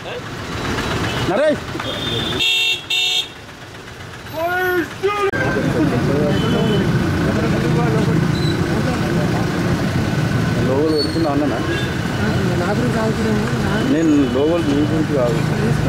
నరేష్ లోగోలు పెడుతున్నా అన్నా నేను లోగోలు మీ గురించి కాదు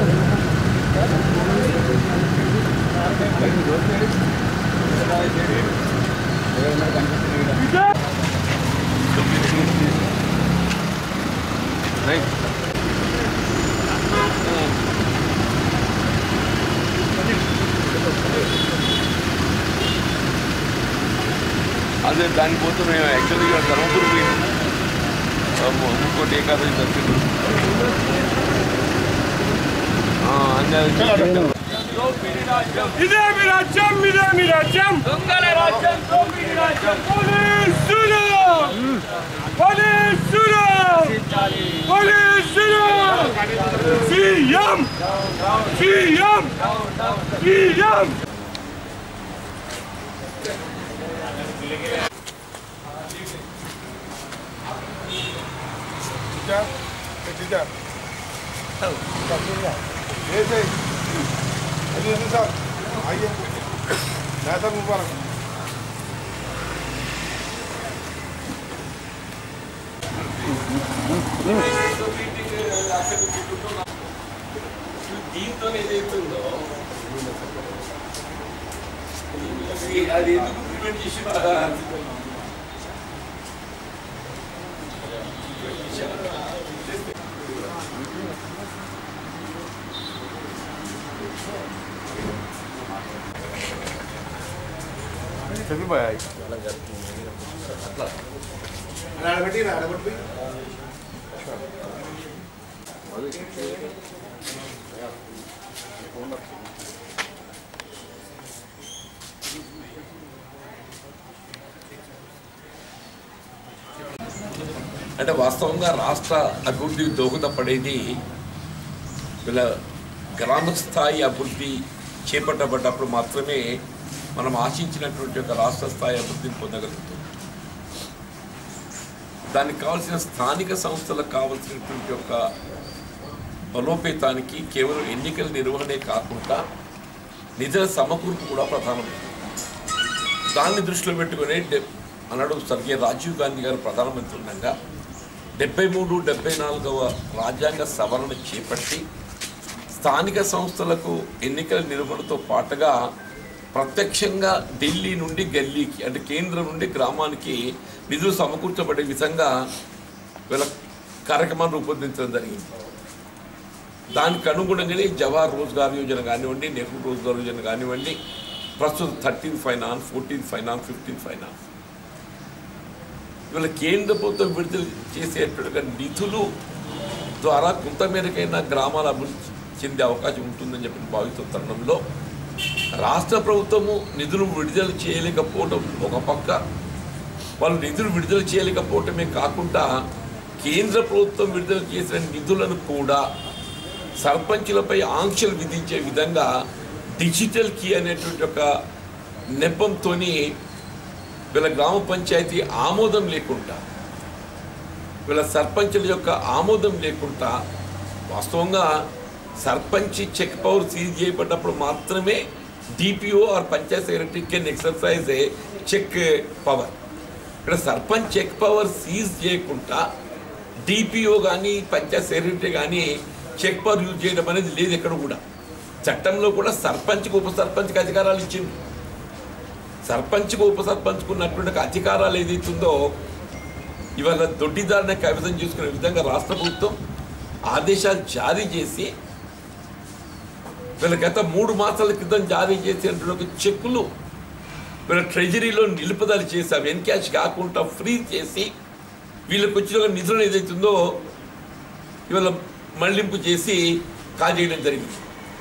అదే దానికోసం మేము యాక్చువల్గా ధర్మపురి పోయినాము ఇంకోటి ఏకాదశి దర్శనం ఇదే మీ రాజ్యం ఇదే మీ రాజ్యం దొంగల రాజ్యం దోపిడీ రాజ్యం పోలీసులు పోలీసులు పోలీసులు సీఎం సీఎం సీఎం आइए मैथर मुबारक దీంతో ఏదైతుందో అది ఎందుకు ప్రివెంట్ చేసి चल भाई आड़बट्टी అంటే వాస్తవంగా రాష్ట్ర అభివృద్ధికి దోహదపడేది వీళ్ళ గ్రామ స్థాయి అభివృద్ధి చేపట్టబడ్డప్పుడు మాత్రమే మనం ఆశించినటువంటి ఒక రాష్ట్ర స్థాయి అభివృద్ధిని పొందగలుగుతాం. దానికి కావాల్సిన స్థానిక సంస్థలకు కావాల్సినటువంటి ఒక బలోపేతానికి కేవలం ఎన్నికల నిర్వహణే కాకుండా నిధుల సమకూర్పు కూడా ప్రధానమైంది. దాన్ని దృష్టిలో పెట్టుకుని అన్నాడు స్వర్గీయ రాజీవ్ గాంధీ గారు ప్రధానమంత్రి ఉండగా 73-74వ రాజ్యాంగ సవరణ చేపట్టి స్థానిక సంస్థలకు ఎన్నికల నిర్వహణతో పాటుగా ప్రత్యక్షంగా ఢిల్లీ నుండి గల్లీకి అంటే కేంద్రం నుండి గ్రామానికి నిధులు సమకూర్చబడే విధంగా వీళ్ళ కార్యక్రమాన్ని రూపొందించడం జరిగింది. దానికి అనుగుణంగానే జవహర్ రోజ్గార్ యోజన కానివ్వండి, నెహ్రూ రోజ్గార్ యోజన కానివ్వండి, ప్రస్తుతం 13th finance, 14th finance, 15th finance వీళ్ళ కేంద్ర ప్రభుత్వం విడుదల చేసేటువంటి నిధులు ద్వారా కొంతమేరకైనా గ్రామాల అభివృద్ధి చెందే అవకాశం ఉంటుందని చెప్పి భావిస్తున్న తరుణంలో రాష్ట్ర ప్రభుత్వము నిధులు విడుదల చేయలేకపోవడం ఒక పక్క, వాళ్ళు నిధులు విడుదల చేయలేకపోవటమే కాకుండా కేంద్ర ప్రభుత్వం విడుదల చేసిన నిధులను కూడా సర్పంచులపై ఆంక్షలు విధించే విధంగా డిజిటల్ కీ అనేటువంటి ఒక నెపంతో వీళ్ళ గ్రామ పంచాయతీ ఆమోదం లేకుండా, వీళ్ళ సర్పంచుల యొక్క ఆమోదం లేకుండా వాస్తవంగా సర్పంచ్ చెక్ పవర్ సీజ్ చేయబడ్డప్పుడు మాత్రమే DPO or panchayat secretary can exercise a check power. ఇక్కడ సర్పంచ్ చెక్ పవర్ సీజ్ చేయకుండా డిపిఓ కానీ పంచాయత్ సెక్రటరీ కానీ చెక్ పవర్ యూజ్ చేయడం అనేది లేదు ఎక్కడ కూడా. చట్టంలో కూడా సర్పంచ్కి ఉప సర్పంచ్కి అధికారాలు ఇచ్చింది. సర్పంచ్కు ఉప సర్పంచ్కు ఉన్నటువంటి అధికారాలు ఏదైతుందో ఇవాళ దొడ్డిదారిని కైవసం చేసుకునే విధంగా రాష్ట్ర ప్రభుత్వం ఆదేశాలు జారీ చేసి వీళ్ళ గత 3 మాసాల క్రితం జారీ చేసినటువంటి చెక్కులు వీళ్ళ ట్రెజరీలో నిలుపుదల చేసి అవి ఎన్క్యాష్ కాకుండా ఫ్రీజ్ చేసి వీళ్ళకి వచ్చిన నిధులను ఏదైతుందో ఇవాళ మళ్లింపు చేసి కాజేయడం జరిగింది.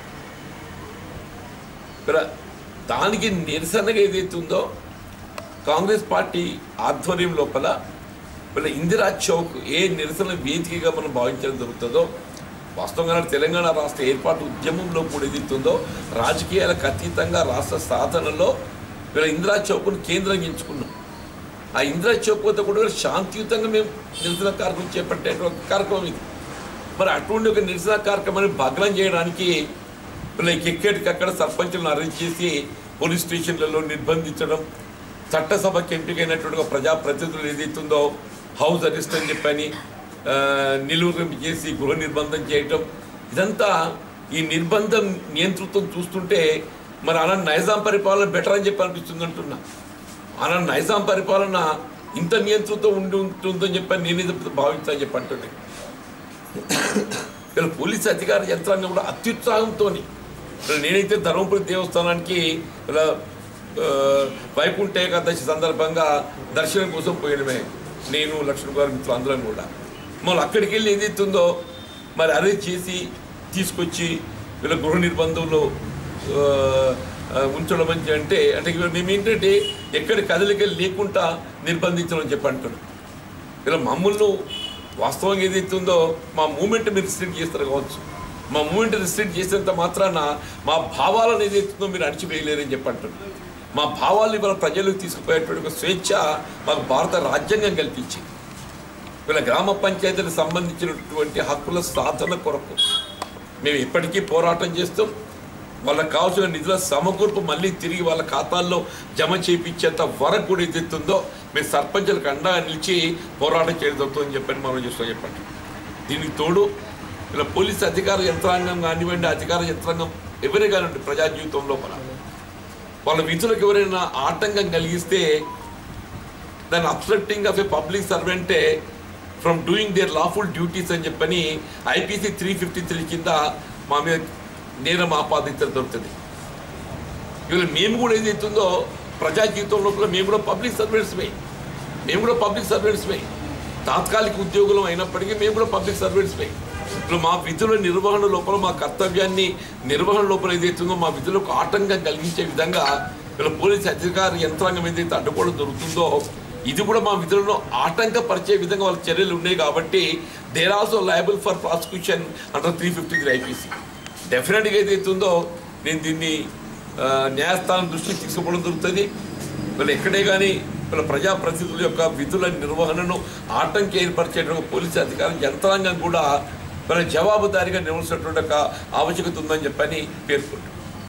దానికి నిరసనగా ఏదైతుందో కాంగ్రెస్ పార్టీ ఆధ్వర్యం లోపల వీళ్ళ ఇందిరా చౌక్ ఏ నిరసన వేదికగా మనం భావించడం జరుగుతుందో, వాస్తవంగా తెలంగాణ రాష్ట్ర ఏర్పాటు ఉద్యమంలో కూడా ఏదైతుందో రాజకీయాలకు అతీతంగా రాష్ట్ర సాధనలో వీళ్ళ ఇందిరా చౌక్ను కేంద్రంగా ఎంచుకున్నాం. ఆ ఇందిరా చౌక్ వద్ద కూడా శాంతియుతంగా మేము నిరసన కార్యక్రమం చేపట్టేటువంటి కార్యక్రమం ఇది. మరి అటువంటి ఒక నిరసన కార్యక్రమాన్ని భగ్నం చేయడానికి ఎక్కడికక్కడ సర్పంచులను అరెస్ట్ చేసి పోలీస్ స్టేషన్లలో నిర్బంధించడం, చట్టసభకి ఎంపికైనటువంటి ప్రజాప్రతినిధులు ఏదైతుందో హౌస్ అరెస్ట్ అని చెప్పని నిలువరింపు చేసి గృహ నిర్బంధం చేయటం, ఇదంతా ఈ నిర్బంధం నియంతృత్వం చూస్తుంటే మరి అలా నైజాం పరిపాలన బెటర్ అని చెప్పి అనిపిస్తుంది అంటున్నా. అలా నైజాం పరిపాలన ఇంత నియంతృత్వం ఉంటుందని చెప్పని నేనే భావించాలని చెప్పి అంటున్నాను. ఇలా పోలీసు అధికార యంత్రాంగం కూడా అత్యుత్సాహంతో నేనైతే ధర్మపురి దేవస్థానానికి ఇలా వైకుంఠ ఏకాదశి సందర్భంగా దర్శనం కోసం పోయడమే, నేను లక్ష్మణ్ గారి మిత్రులు అందరం కూడా. మళ్ళీ అక్కడికి వెళ్ళి ఏదైతుందో మరి అరెస్ట్ చేసి తీసుకొచ్చి వీళ్ళ గృహ నిర్బంధంలో ఉంచడం అంటే మేము ఏంటంటే ఎక్కడి కదలికలు లేకుండా నిర్బంధించడం అని చెప్పి అంటున్నాం. ఇలా మమ్మల్ని వాస్తవంగా ఏదైతుందో మా మూమెంట్ మీరు రిస్ట్రిక్ట్ చేస్తారు కావచ్చు, మా మూమెంట్ రిస్ట్రిక్ట్ చేసేంత మాత్రాన మా భావాలను ఏదైతుందో మీరు అణచివేయలేరని చెప్పి అంటున్నాం. మా భావాలను ఇవాళ ప్రజలకు తీసుకుపోయేటువంటి ఒక స్వేచ్ఛ మాకు భారత రాజ్యాంగం కల్పించింది. వీళ్ళ గ్రామ పంచాయతీలకు సంబంధించినటువంటి హక్కుల సాధన కొరకు మేము ఎప్పటికీ పోరాటం చేస్తాం. వాళ్ళకి కావాల్సిన నిధుల సమకూర్పు మళ్ళీ తిరిగి వాళ్ళ ఖాతాల్లో జమ చేయించేంత వరకు కూడా ఏదైతుందో మేము సర్పంచులకు అండగా నిలిచి పోరాటం చేయడం చెప్పని మనం చూస్తాం చెప్పండి. దీనికి తోడు ఇలా పోలీసు అధికార యంత్రాంగం కానివ్వండి, అధికార యంత్రాంగం ఎవరే కానివ్వండి, ప్రజా జీవితం లోపల వాళ్ళ విధులకు ఎవరైనా ఆటంకం కలిగిస్తే దాన్ని అబ్స్ట్రక్టింగ్ ఆఫ్ ఏ పబ్లిక్ సర్వెంటే from doing their lawful duties అని చెప్పని IPC 353 కింద మా మీద నేరం ఆపాదించడం దొరుకుతుంది. ఇవాళ మేము కూడా ఏదైతుందో ప్రజా జీవితం లోపల మేము కూడా పబ్లిక్ సర్వెంట్స్మే, తాత్కాలిక ఉద్యోగులం అయినప్పటికీ మేము కూడా పబ్లిక్ సర్వెంట్స్మే. ఇప్పుడు మా విధుల నిర్వహణ లోపల, మా కర్తవ్యాన్ని నిర్వహణ లోపల ఏదైతుందో మా విధులకు ఆటంకం కలిగించే విధంగా ఇలా పోలీసు అధికార యంత్రాంగం ఏదైతే అడ్డుకోవడం జరుగుతుందో ఇది కూడా మా విధులను ఆటంకపరిచే విధంగా వాళ్ళ చర్యలు ఉన్నాయి. కాబట్టి they're also liable for prosecution under 353 IPC. డెఫినెట్గా ఏదైతుందో నేను దీన్ని న్యాయస్థానం దృష్టికి తీసుకుపోవడం జరుగుతుంది. వీళ్ళు ఎక్కడే కానీ వీళ్ళ ప్రజాప్రతినిధుల యొక్క విధుల నిర్వహణను ఆటంకం ఏర్పరిచేటువంటి పోలీసు అధికారం యంత్రాంగం కూడా వీళ్ళ జవాబుదారీగా నిర్వహించినటువంటి ఒక ఆవశ్యకత ఉందని చెప్పని పేర్కొంటారు.